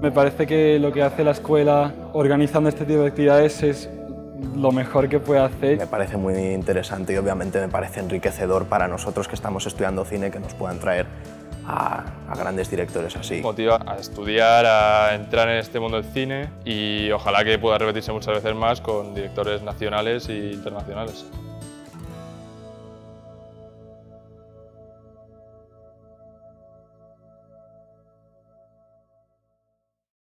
Me parece que lo que hace la escuela organizando este tipo de actividades es lo mejor que puede hacer. Me parece muy interesante y obviamente me parece enriquecedor para nosotros que estamos estudiando cine que nos puedan traer a grandes directores así. Motiva a estudiar, a entrar en este mundo del cine y ojalá que pueda repetirse muchas veces más con directores nacionales e internacionales.